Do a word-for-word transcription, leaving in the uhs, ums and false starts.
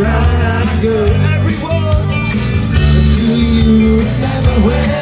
round I go. Everyone, do you remember when